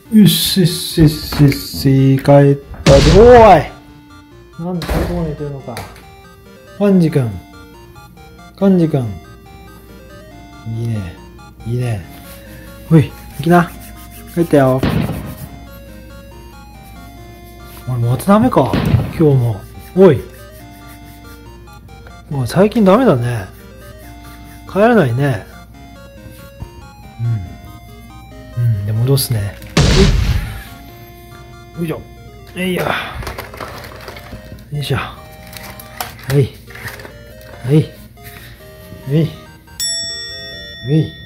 よしよしよしよし、帰ったぞ。おーい、なんでここまで寝てるのか。カンジ君。カンジ君。いいね。いいね。ほい、行きな。帰ったよ。俺またダメか。今日も。おい。もう最近ダメだね。帰らないね。うん。で、戻すね。よいしょ。よいしょ。はい。はい。はい。はい。